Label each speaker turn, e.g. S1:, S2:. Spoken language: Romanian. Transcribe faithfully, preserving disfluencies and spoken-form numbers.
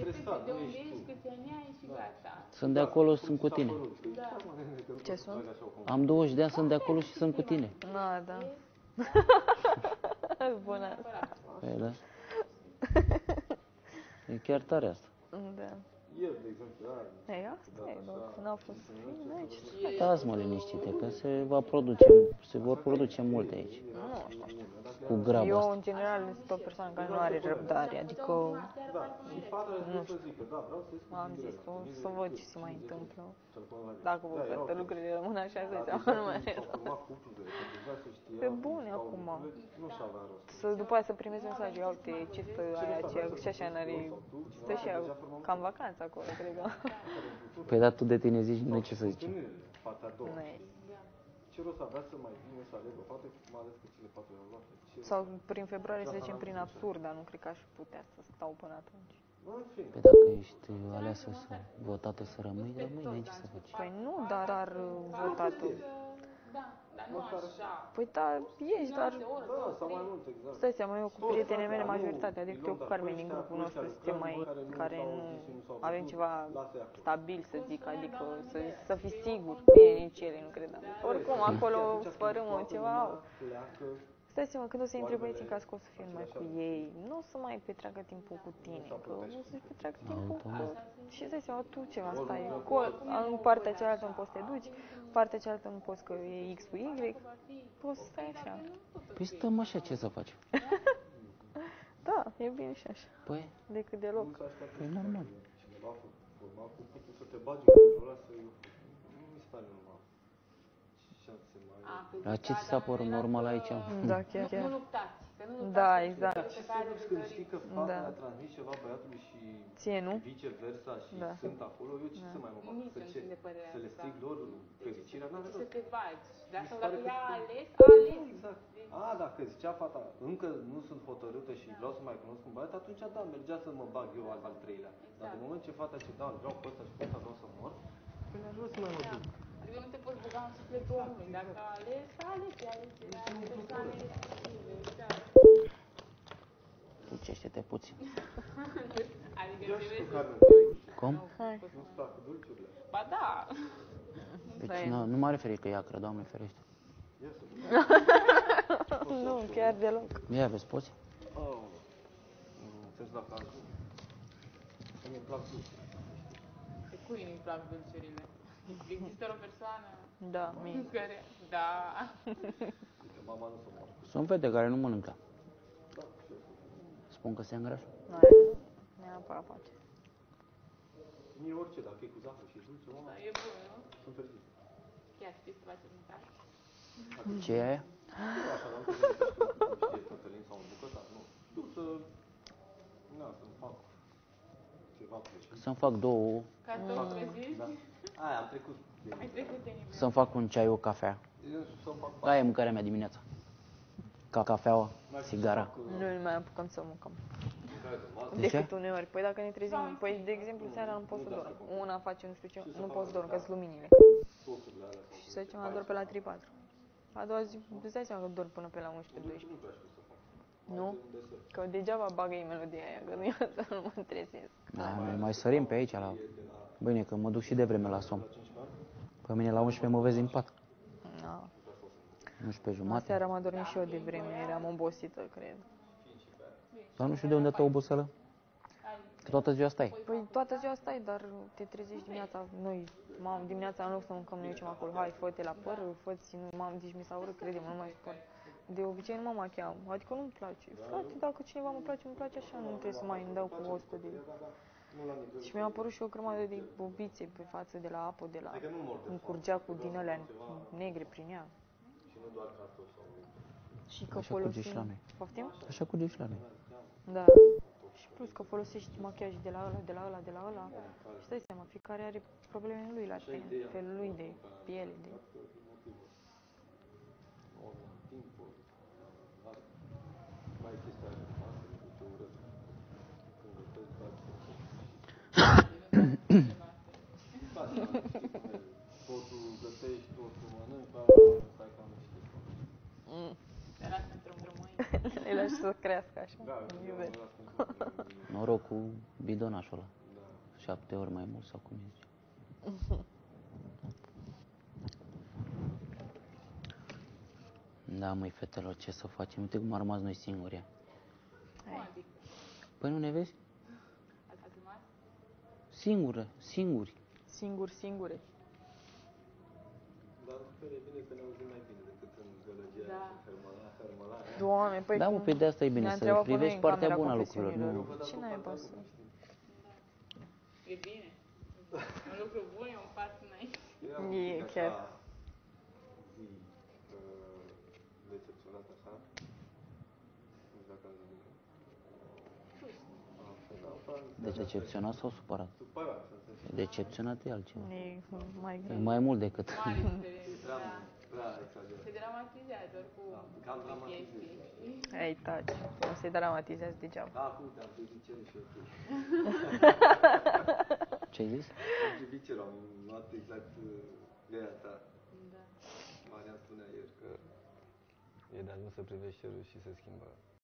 S1: stresat, nu ești tu.
S2: Sunt de acolo, sunt cu tine.
S3: Ce sunt?
S2: Am douăzeci de ani, sunt de acolo și sunt cu tine.
S3: Na, da. Bună asta.
S2: Păi da. E chiar tare asta.
S3: Da.
S1: El, de exemplu, are.
S3: Ei, asta e, n-au fost fine aici.
S2: Stați mă liniștite, că se va produce, se vor produce multe aici.
S3: Nu știu, știu.
S2: Cu graba
S3: Eu,
S2: asta.
S3: în general, sunt o persoană care nu are răbdare, adică,
S1: Da, și fata nu să zică, da, vreau să-i spun
S3: am
S1: din
S3: zis,
S1: greu.
S3: o să văd ce se mai întâmplă.
S1: Telefonul
S3: Dacă văd că toate lucrurile rămân așa, să seama, nu mai are rost. Pe bune, acum.
S1: Nu și avea rost.
S3: Să, după aia să primezi mesaj, ia uite, ce stă aia, ce, și așa n-are, stă și ea ca în vacanță acolo, cred că.
S2: Păi da, tu de tine zici, nu ce să zici.
S1: Fata a doua.
S3: Nu e.
S1: Ce rost avea să mai vină să aleg o fată, mai ales că cele patru le-au luat?
S3: Sau prin februarie să zicem prin absurd, dar nu cred că aș putea să stau până atunci.
S2: Păi dacă ești aleasă să votată să rămâi, rămâi, n-ai ce să faci.
S3: Păi nu, dar, dar votată.
S4: Dar nu așa.
S3: Păi da, ești, dar
S1: Da, sau mai mult, exact.
S3: stai seama, eu cu prietenele mele majoritatea, decât eu cu Carmen din grupul nostru, suntem mai, care nu avem ceva stabil, să zic, adică să, să fii sigur, bine, nici ele nu cred. Oricum, acolo sfărâmă ceva au. Stai seama, când o să intre băieții în casă, că o să fie numai cu ei, nu o să mai petreacă timpul cu tine, că o să-și petreacă timpul cu... Și stai seama, tu ceva stai, cu, în partea cealaltă nu poți să te duci, partea cealaltă nu poți că e X cu Y, poți să stai așa.
S2: Păi stăm așa, ce să facem?
S3: Da, e bine și așa,
S2: Păi,
S3: decât deloc.
S2: păi normal.
S1: Cineva forma cu putul să te bagi în lucrul ăla, să... Nu mi se pare normal. Șanse mai...
S2: La ce ți s-a părut normal aici?
S3: Da, chiar,
S4: Nu
S3: chiar.
S4: luptați, că nu luptați.
S3: Da, exact.
S1: Și sigur, când știi că fata
S3: Da.
S1: a transmis ceva băiatului și
S3: Ție, nu?
S1: viceversa și
S3: Da.
S1: sunt acolo, eu ce să mai mă fac?
S4: Nici
S1: Să
S4: nu
S1: ce?
S4: sunt de părerea
S1: Să le
S4: asta.
S1: stric lor fericirea? N-are
S4: Să
S1: rost.
S4: te bagi. Dar
S1: Mi se
S4: sau
S1: pare
S4: dacă
S1: că-
S4: ea a ales, a ales.
S1: Exact. A, dacă zicea fata, încă nu sunt hotărâtă și vreau să mai cunosc un băiat, atunci da, mergea să mă bag eu al, al treilea. Dar în moment ce fata ce da, vreau pe ăsta și pe ăsta vreau să mor, păi n-aș vrea să mai mă duc.
S4: Adică nu te poți băga în sufletul omului. Dacă a ales, a ales, a ales. Are persoane respective. Da.
S2: Ducește-te puțin.
S4: Adică
S1: Ia și
S4: trebuie
S1: tu,
S4: să...
S1: Carmen,
S2: Cum?
S3: Hai.
S1: nu-ți plac dulciurile?
S4: Ba da.
S2: Deci nu, nu m-are ferit că e acră, Doamne ferește.
S1: Ia să
S3: Nu, chiar deloc.
S2: Ia vezi, poți?
S1: Oh, nu înțelegi la cazul. Îmi plac dulciurile.
S4: Pe cui nu-i plac dulciurile? Există o persoană
S3: Da, mie.
S4: care... Da.
S1: Uite, mama nu se moară.
S2: Sunt fete care nu mănâncă.
S1: Da, și eu sunt.
S2: Spun că se îngrașă.
S3: Hai, neapărat face.
S1: Mie orice, dacă e cu zahăr și dulce, mama,
S4: E bun, nu?
S1: sunt fericit.
S4: Chiar știi să faci mâncare?
S2: Ce e aia?
S1: Nu așa, dar nu știe Cătălin sau un bucătar, nu. Știu să... Na, să-mi fac ceva prăjit.
S2: Să-mi fac două,
S4: Cartofi prăjiți?
S1: Da. Aia, am trecut. de-
S4: Ai trecut de nivel.
S2: să-mi fac un ceai, o cafea.
S1: Eu să-mi fac
S2: Aia e mâncarea mea dimineața. Ca cafeaua,
S1: Mai știu să
S2: sigara.
S1: fac, uh,
S3: Nu mai apucăm să mâncăm.
S1: mâncare de masă.
S2: De ce?
S3: Decât uneori. Păi dacă ne trezim, păi de exemplu seara nu pot să dorm. Una face nu știu ce, nu pot să dorm, că sunt luminile.
S1: Sosurile alea sau
S3: Și să zicem, ador pe la trei patru. A doua zi, îți dai seama că dorm până pe la unsprezece doisprezece.
S1: nu prea știu să fac.
S3: Nu?
S1: Un desert.
S3: Că degeaba bagă ei melodia aia, că nu eu să nu mă trezesc.
S2: Da, noi mai sărim pe aici la... Bine, că mă duc și de vreme la somn. Pe mine la unsprezece mă vezi în pat.
S3: Da.
S2: unsprezece jumate.
S3: Seara m-am dormit și eu de vreme, eram obosită, cred.
S2: Dar nu știu de unde te oboseală. Că toată ziua stai.
S3: Păi toată ziua stai, dar te trezești dimineața, noi, mam, dimineața în loc să mâncăm, noi ieșim acolo, hai, fă-te la păr, fă-ți, nu, mam, zici, mi s-a urât, crede-mă, nu mai suport. De obicei nu mă machiam, adică nu-mi place. Frate, dacă cineva mă place, îmi place așa, nu trebuie să mai îmi dau cu o sută de... Și mi-a apărut și o grămadă de bobițe pe față, de la apă, de la... Îmi curgea cu din alea negre prin ea.
S1: Și nu doar cartofi sau...
S3: Și că
S2: Așa curge și la
S3: folosim...
S2: noi.
S3: Poftim?
S2: Așa curge și la noi.
S3: Da. Și plus că folosești machiaj de la ăla, de la ăla, de la ăla. Și dai seama, fiecare are problemele lui la ten, felul lui de piele, de...
S1: Timpul. Mai e chestia aia de masă, de ce urăt. Când gătesc, faci... Faci, știi cum e. Totul gătești, totul mănânci, dar stai ca nu știi.
S3: Mm.
S4: Te lasă într-un rămâi.
S3: Le lași să crească așa.
S1: Da,
S3: în
S1: eu
S3: iubire.
S1: mă las pentru
S2: Noroc cu bidonașul ăla.
S1: Da.
S2: Șapte ori mai mult sau cum e zice. Da, măi, fetelor, ce să facem? Uite cum am rămas noi singuri.
S4: Cum adică?
S2: Păi nu ne vezi?
S4: Ați rămas?
S2: Singură, singuri.
S3: Singur, singure.
S1: Dar fel e bine să ne auzim mai bine decât în gălăgia
S4: Da.
S1: aia și hărmăla, hărmăla.
S3: Doamne, păi
S2: Da, mă,
S3: cum-
S2: pe de asta e bine,
S3: ne-a
S2: să
S3: întrebat pe noi
S2: privești
S3: în
S2: partea
S3: camera
S2: bună a lucrurilor.
S3: confesiunilor.
S2: Nu.
S3: Ce naiba să...
S4: E bine. Un lucru bun e un pas înainte.
S1: Era un
S3: E
S1: pic
S3: chiar.
S1: așa zi uh, decepționat așa. Nu știu dacă am zis bine. Așa, da, așa,
S2: Deci decepționat sau supărat?
S1: supărat, să înțelegi.
S2: Decepționat e altceva.
S3: E mai
S2: E
S3: greu.
S2: mai mult decât...
S4: Mare diferență,
S1: Prea,
S4: da.
S1: prea exagerat.
S4: Se dramatizează oricum
S1: Da, cam
S4: multe
S1: dramatizez.
S4: chestii, știi?
S3: Ei, taci. O să-i dramatizează degeaba.
S1: Da, uite, am privit cerul și ok.
S2: Ce ai zis?
S1: Am privit cerul, am luat exact uh, ideea ta.
S4: Da.
S1: Marian spunea ieri că e de ajuns să privești cerul și se schimbă